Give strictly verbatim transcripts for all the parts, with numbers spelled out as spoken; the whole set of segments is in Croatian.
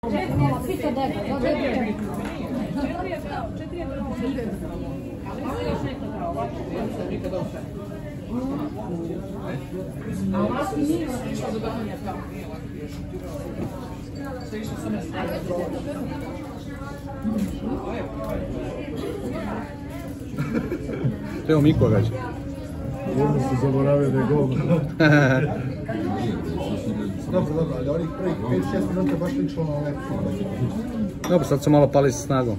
Pita debro, da debro. A ovako nije išao do gledanja tamo. Sve išao sam na strane. Evo Miko gađa. Jedno se zaboravio da je gol. Dobro, dobro, ali onih prvih pet šest minuta baš lično na ove. Dobro, sad su malo pali sa snagom.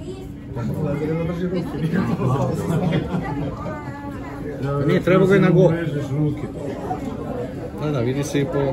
Nije trebao ga i na gol. Da, da, vidi se i po...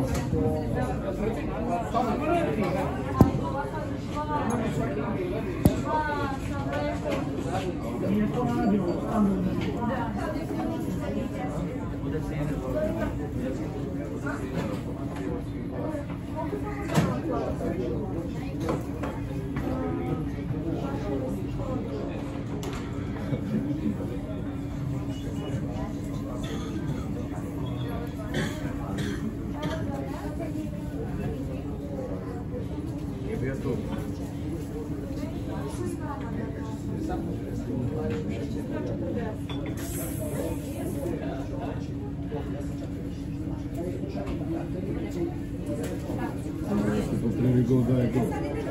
Prvi gol daje gol.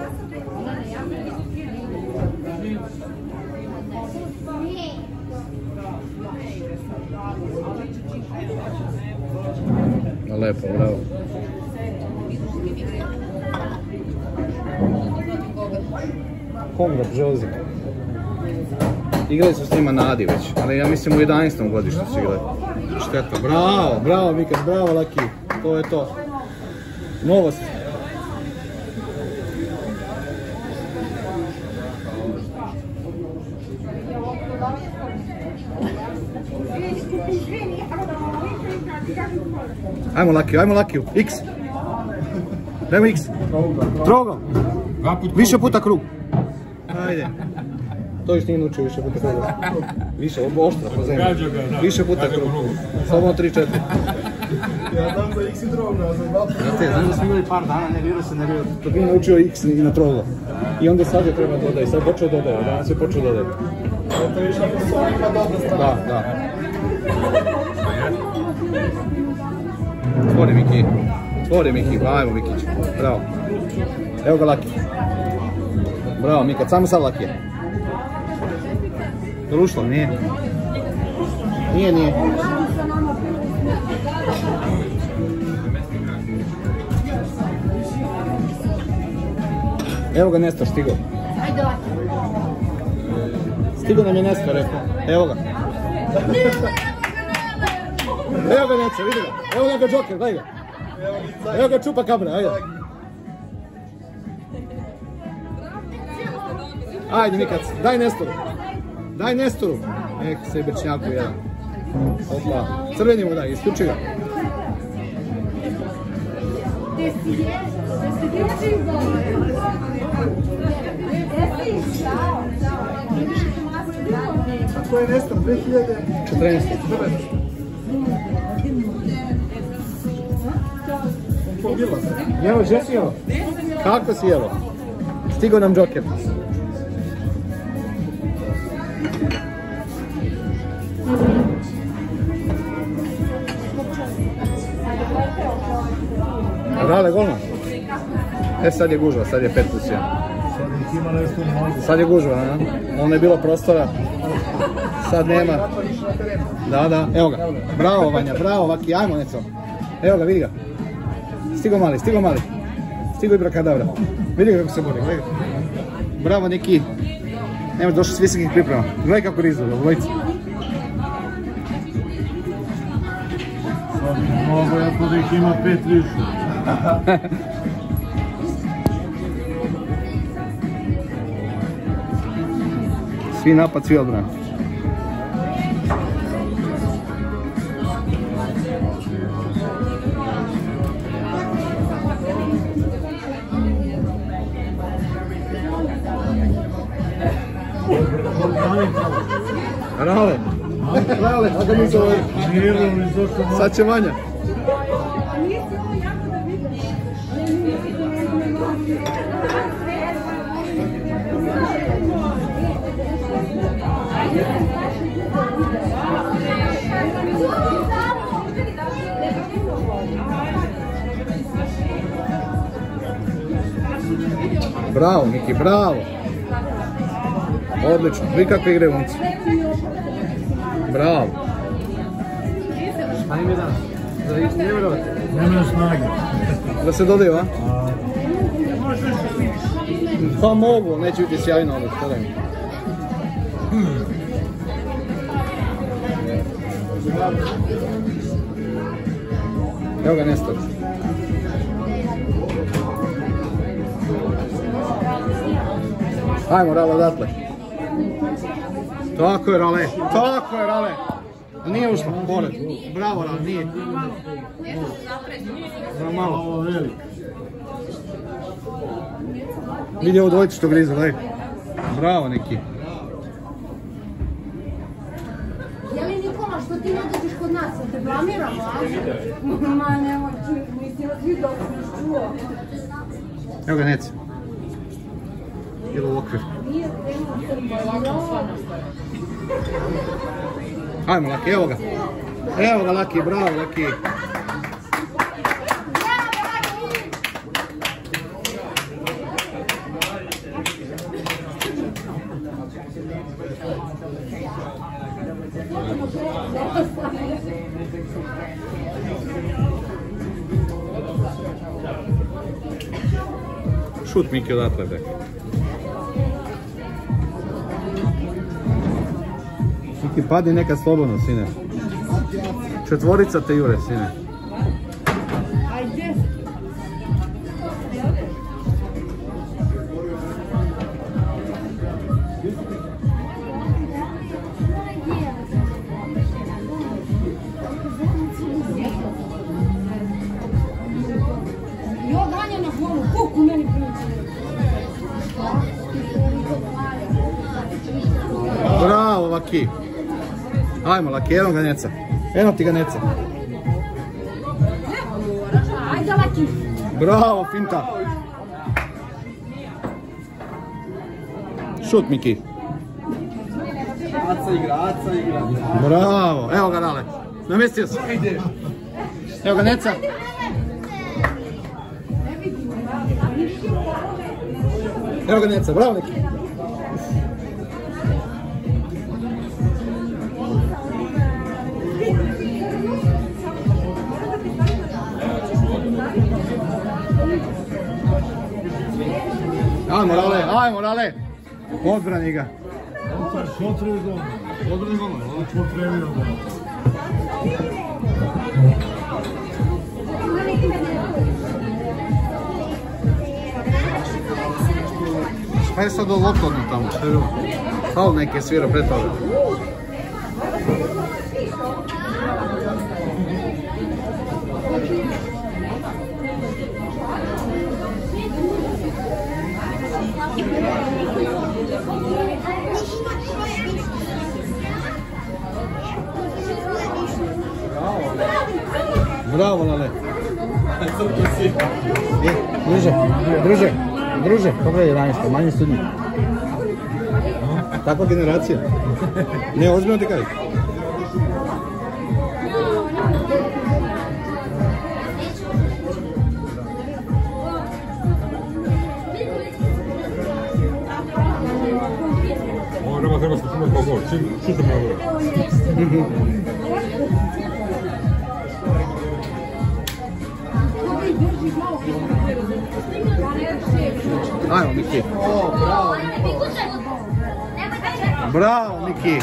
Lepo, bravo. Konga Bžozi. Igrali su s njima na Adi već, ali ja mislim u jedanaestom godištu su igrali. Šteta, bravo, bravo Mikas, bravo Laki, to je to. Novost. Ajmo Lakiju, ajmo Lakiju, X. Dajmo X. Trougao. Više puta krug. Ajde. To još nije naučio više puta krug. Više, oštra po zemlji. Više puta krug. Samo tri četiri. Ja znam da X i trougao, za dva puta. Znate, znam da smo imali par dana, nervirao se, nervirao. To bi naučio X i na trougao. I onda sad je treba dodaj, sad počeo dodaje, danas je počeo dodaje. To je išla poslovnika dobra strana. Da, da. Otvori Miki, otvori Miki, ajmo Mikić, bravo. Evo ga Laki. Bravo Mika, samo sad Laki je. Je li ušlo? Nije. Nije, nije. Evo ga Nestor, stigo. Ajde Laki. Stigo nam je Nestor, rekao. Evo ga. Evo ga Neca, vidi ga. Evo ga Joker, daj ga. Evo ga čupa kabra, ajde. Ajde Mikac, daj Nestoru. Daj Nestoru. Nek se i Brčnjaku jedan. Opa, crveni mu daj, isključi ga. A ko je Nestor? dve hiljade četrnaeste. Evo, gdje si evo? Kako si evo? Stigo nam Joker. Rale golno? E sad je gužva, sad je pet plus jedan. Sad je gužva, a? Ono je bilo prostora. Sad nema. Da, da, evo ga. Bravo Vanja, bravo Vaki, ajmo Neco. Evo ga, vidi ga. Stigo mali, stigo mali. Stigo i Brakadabra. Vidi ga kako se bori, gledaj. Bravo Neki. Nemo, došli s visokih priprema. Gledaj kako rizu, dvojica. Sad bi mnogo, ja to da ih ima pet više. Svi napad, svi odbrana. Rale, Rale, a da mi se ovaj... Sad će Vanja. Bravo, Miki, bravo. Odlično, vi kakve igre momci. Bravo. Šta im je danas? Da ih ne vjerovati? Nema snage. Da se dodaju, a? Pa mogu, neće biti sjajno ovo, gledaj mi. Evo ga Nestor. Ajmo Rale odatle. Tako je Rale, tako je Rale. Nije ušla, pored. Bravo Rale, nije. Bravo malo. Vidi ovo dvojicu što grizu, gledaj. Bravo neki. Jeli Nikola, što ti ne dođeš kod nas, da te blamiramo, a? Ma nemoj, mislim, vidio sam još čuo. Evo ga Nece. Ili u okvir. Ajmo Laki, evo ga. Evo ga Laki, bravo Laki. Šut Miki odatle bre. Miki padni nekad slobodno sine. Četvorica te jure sine. Bravo Laki. Ajmo Laki, eno ga Neca. Eno ti ga Neca. Ajde Laki. Bravo finta. Šut Miki. Aca igra, Aca igra. Bravo, evo ga Rale. Namestio se. Evo ga Neca. Evo ga Neca, bravo neki. Ajmo Rale, ajmo Rale. Odbrani ga. Odbrani gol. Odbrani gol. Odbrani gol. Šta je sad ovo oplodno tamo? Šta je bilo? Faul neki je svirao pred toga. Bravo Lale. E, druže, druže, druže, pogledaj jedanaesta, manji studnik. Takva generacija. Ne, ozbiljno ti kažem. Ovo nema treba se puno kao gol, šutam na gore. Ajmo Miki. Bravo Miki.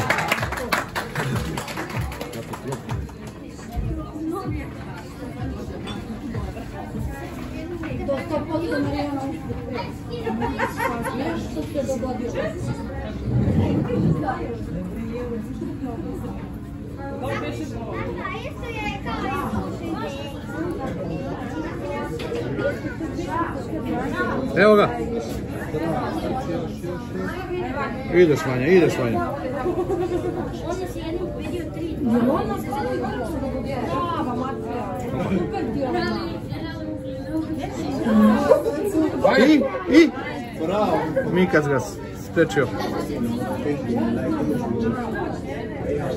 Dosta posto miliona uspjeha. Što se dogodilo? Evo ga. Ideš Vanja, ideš Vanja. I, i. Mikac ga sprečio.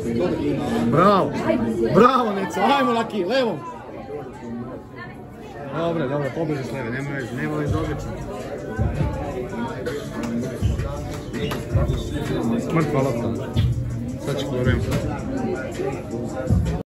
Bravo, bravo Neca, ajmo Laki, levom. Dobre, dobro, pobeži s leve, nema veze, nema veze odlično. Mrtva lopta. Sad će po vremenu.